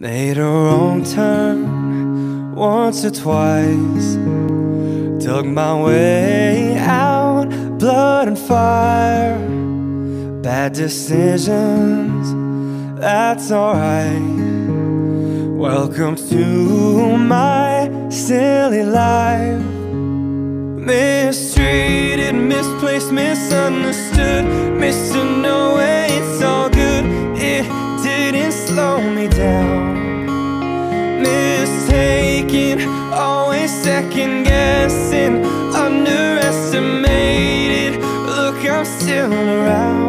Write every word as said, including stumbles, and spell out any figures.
Made a wrong turn once or twice, dug my way out, blood and fire. Bad decisions, that's alright. Welcome to my silly life. Mistreated, misplaced, misunderstood, Mister No Way, it's all good. It didn't slow me down. Mistaken, always second guessing, underestimated. Look, I'm still around.